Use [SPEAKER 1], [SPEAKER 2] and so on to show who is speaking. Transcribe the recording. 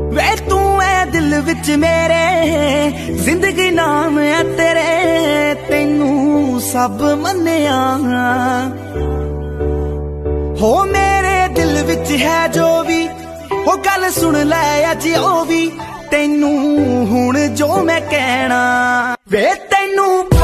[SPEAKER 1] वे तू है दिल विच मेरे, जिंदगी नाम है तेरे, तेनू सब मन्निया हो मेरे दिल विच है जो भी, ओ गल सुन लै अज ओ भी, तेनू हुण जो मैं कहना वे तेनू